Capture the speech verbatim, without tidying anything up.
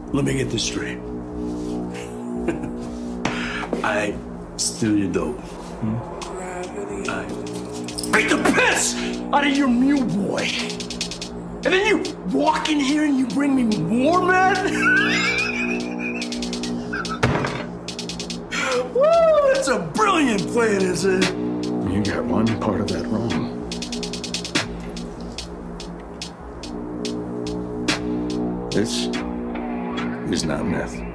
let me get this straight. I steal your dope. Hmm? I beat the piss out of your mule boy. And then you walk in here and you bring me more, man? Woo, that's a brilliant plan, isn't it? You got one part of that wrong. This is not meth.